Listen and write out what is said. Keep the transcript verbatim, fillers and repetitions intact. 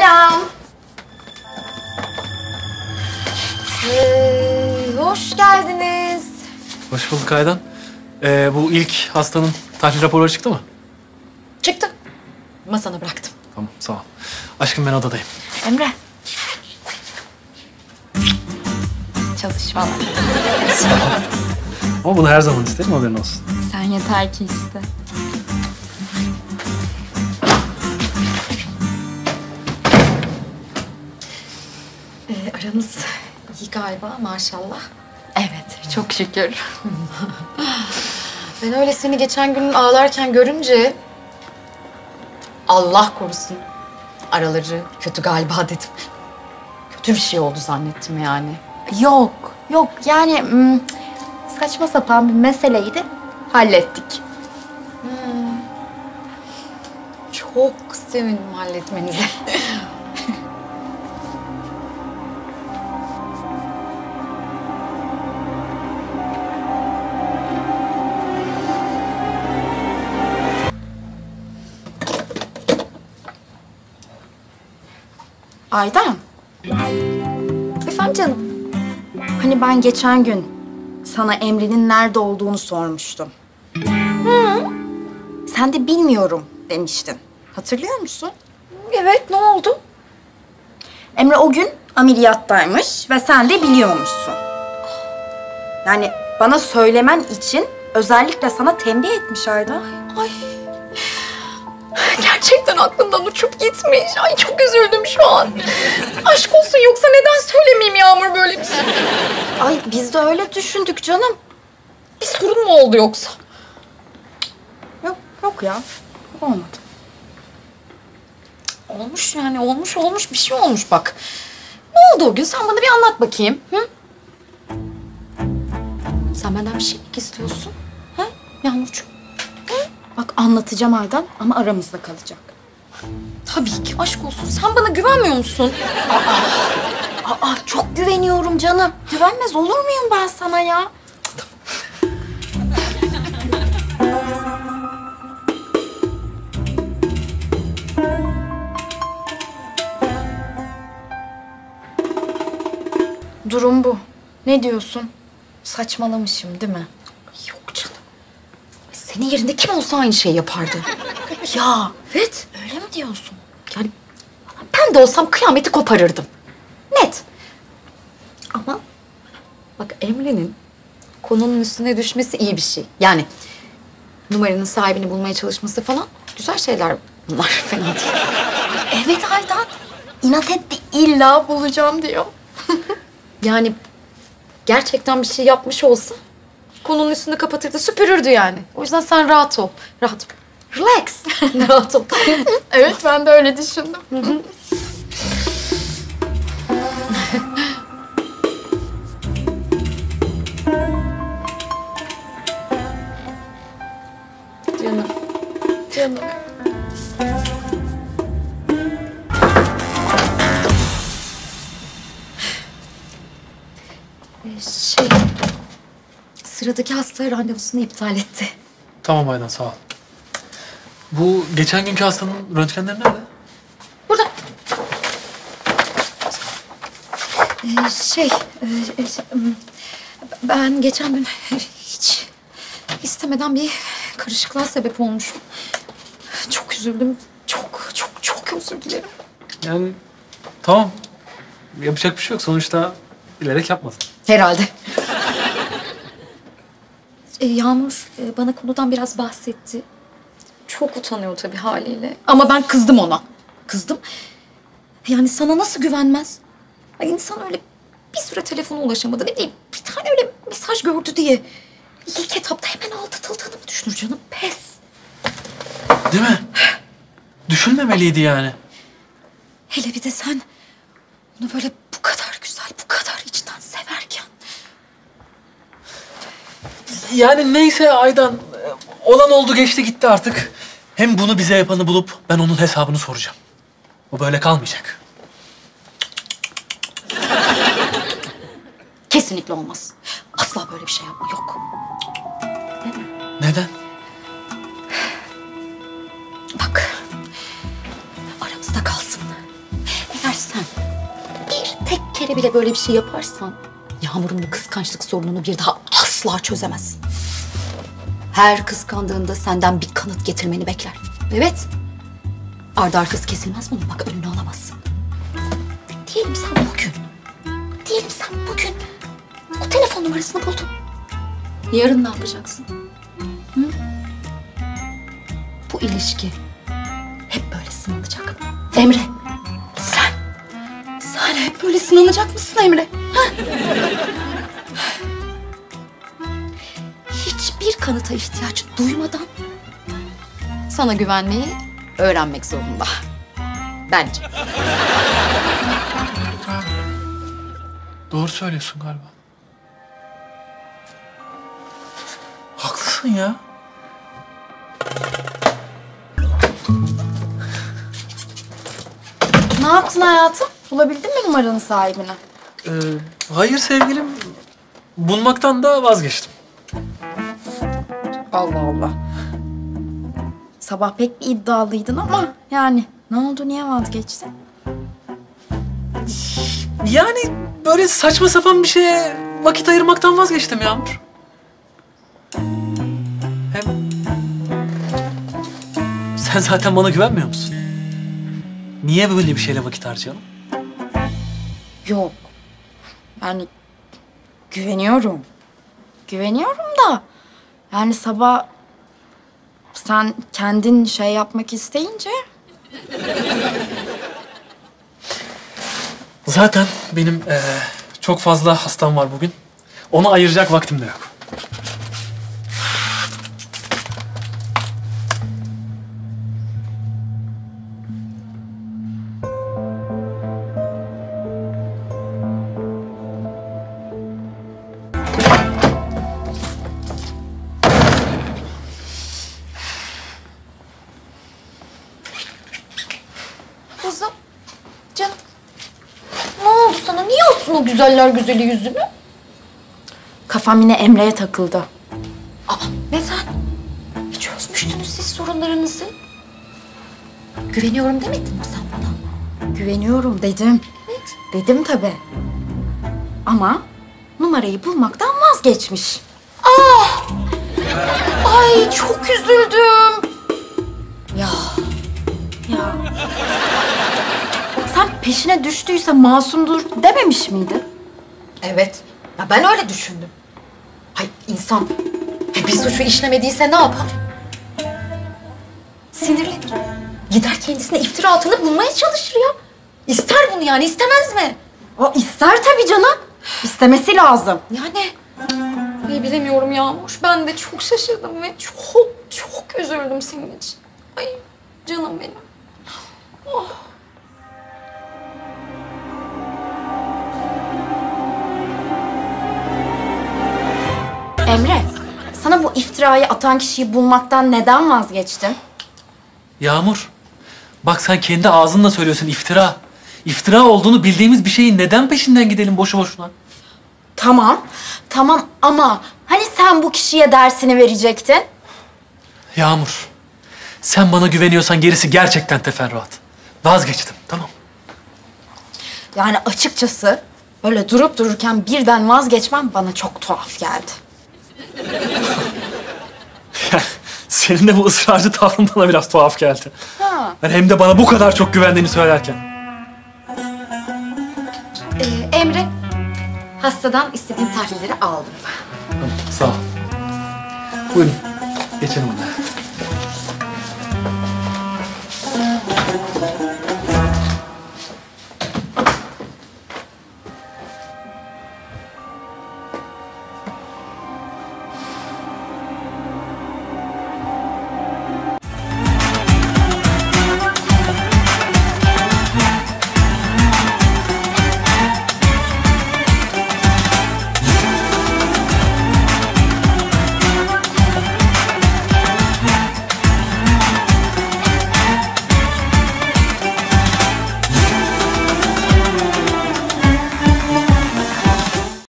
Selam. Ee, hoş geldiniz. Hoş bulduk Aydan. Ee, bu ilk hastanın tahlil raporları çıktı mı? Çıktı. Masana bıraktım. Tamam, sağ ol. Aşkım ben odadayım. Emre. Çalış valla. Ama bunu her zaman isterim, haberin olsun. Sen yeter ki iste. Ee, aranız iyi galiba maşallah. Evet, çok şükür. Ben öyle seni geçen gün ağlarken görünce... Allah korusun. Araları kötü galiba dedim. Kötü bir şey oldu zannettim yani. Yok, yok yani saçma sapan bir meseleydi. Hallettik. Hmm. Çok sevindim halletmenize. Aydan. Efendim canım. Hani ben geçen gün sana Emre'nin nerede olduğunu sormuştum. Hı. Sen de bilmiyorum demiştin. Hatırlıyor musun? Evet, ne oldu? Emre o gün ameliyattaymış ve sen de biliyormuşsun. Yani bana söylemen için özellikle sana tembih etmiş Aydan. Ay, ay. Gerçekten aklımdan uçup gitmiş. Ay çok üzüldüm şu an. Aşk olsun, yoksa neden söylemeyeyim Yağmur böyle bir şey? Ay biz de öyle düşündük canım. Bir sorun mu oldu yoksa? Yok, yok ya. Olmadı. Olmuş yani, olmuş olmuş bir şey olmuş bak. Ne oldu o gün? Sen bana bir anlat bakayım. Hı? Sen benden bir şey mi istiyorsun? Ha Yağmurcuğum? Bak anlatacağım Aydan ama aramızda kalacak. Tabii ki, aşk olsun. Sen bana güvenmiyor musun? Aa, aa çok güveniyorum canım. Güvenmez olur muyum ben sana ya? Durum bu. Ne diyorsun? Saçmalamışım değil mi? Yok canım. Senin yerinde kim olsa aynı şeyi yapardı. Ya evet, öyle mi diyorsun? Yani ben de olsam kıyameti koparırdım. Net. Ama bak Emre'nin konunun üstüne düşmesi iyi bir şey. Yani numaranın sahibini bulmaya çalışması falan güzel şeyler bunlar. Fena değil. Evet Aydan. İnat etti, illa bulacağım diyor. Yani gerçekten bir şey yapmış olsa konunun üstünü kapatırdı, süpürürdü yani. O yüzden sen rahat ol. Rahat ol. Relax. Rahat ol. Evet, ben de öyle düşündüm. Hı hı. Canım. Canım. Şey... Sıradaki hasta randevusunu iptal etti. Tamam Aydan, sağ ol. Bu geçen günkü hastanın röntgenleri nerede? Burada. Ee, şey, e, şey, ben geçen gün hiç istemeden bir karışıklığa sebep olmuşum. Çok üzüldüm. Çok, çok, çok özür dilerim. Yani tamam. Yapacak bir şey yok. Sonuçta bilerek yapmadın. Herhalde. Ee, Yağmur e, bana konudan biraz bahsetti. Çok utanıyor tabii haliyle. Ama ben kızdım ona. Kızdım. Yani sana nasıl güvenmez? Ay insan öyle bir süre telefona ulaşamadı. Ne bileyim, bir tane öyle mesaj gördü diye. İlk etapta hemen aldatıldığını mı düşünür canım? Pes. Değil mi? Düşünmemeliydi yani. Hele bir de sen onu böyle bu kadar güzel, bu kadar içten severken. Yani neyse Aydan, olan oldu geçti gitti artık. Hem bunu bize yapanı bulup ben onun hesabını soracağım. O böyle kalmayacak. Kesinlikle olmaz. Asla böyle bir şey yapma, yok. Neden? Bak, aramızda kalsın. sen bir tek kere bile böyle bir şey yaparsan Yağmur'un bu kıskançlık sorununu bir daha asla çözemezsin. Her kıskandığında senden bir kanıt getirmeni bekler. Evet. Ardı arkası kesilmez bunun. Bak önünü alamazsın. Diyelim sen bugün, diyelim sen bugün o telefon numarasını buldun. Yarın ne yapacaksın? Hı? Bu ilişki hep böyle sınanacak. Emre, sen, sen hep böyle sınanacak mısın Emre? Ha? Hiçbir kanıta ihtiyaç duymadan sana güvenmeyi öğrenmek zorunda. Bence. Doğru söylüyorsun galiba. Haklısın ya. Ne yaptın hayatım? Bulabildin mi numaranın sahibini? Ee, hayır sevgilim. Bulmaktan da vazgeçtim. Allah Allah. Sabah pek bir iddialıydın ama yani ne oldu, niye vazgeçtin? Yani böyle saçma sapan bir şeye vakit ayırmaktan vazgeçtim Yağmur. Hem sen zaten bana güvenmiyor musun? Niye böyle bir şeyle vakit harcayalım? Yok. Yani güveniyorum. Güveniyorum da yani sabah sen kendin şey yapmak isteyince Zaten benim eee, çok fazla hastam var bugün. Ona ayıracak vaktim de yok. kızım, canım. Ne oldu sana? Niye asın o güzeller güzeli yüzünü? Kafam yine Emre'ye takıldı. Aa, neden? Çözmüştünüz siz sorunlarınızı. Güveniyorum demedin mi sen bana? Güveniyorum dedim. Evet. Dedim tabii. Ama numarayı bulmaktan vazgeçmiş. Ah! Ay çok üzüldüm. Ya. Ya. Sen peşine düştüyse masumdur dememiş miydin? Evet. Ya ben öyle düşündüm. Hay insan bir suçu işlemediyse ne yapar? Sinirlenir. Gider kendisine iftira atanı bulmaya çalışır ya. İster bunu yani, istemez mi? O ister tabii canım. İstemesi lazım. Yani ay bilemiyorum Yağmur. Ben de çok şaşırdım ve çok çok üzüldüm senin için. Ay canım benim. Oh. Emre, sana bu iftirayı atan kişiyi bulmaktan neden vazgeçtin? Yağmur, bak sen kendi ağzınla söylüyorsun iftira. İftira olduğunu bildiğimiz bir şeyin neden peşinden gidelim boşu boşuna? Tamam, tamam ama hani sen bu kişiye dersini verecektin? Yağmur, sen bana güveniyorsan gerisi gerçekten teferruat. Vazgeçtim, tamam. Yani açıkçası böyle durup dururken birden vazgeçmem bana çok tuhaf geldi. Yani senin de bu ısrarcı tavrın bana biraz tuhaf geldi. Ha. Yani hem de bana bu kadar çok güvendiğini söylerken. Ee, Emre, hastadan istediğim tahlilleri aldım. Tamam, sağ ol. Buyurun, geçelim odaya.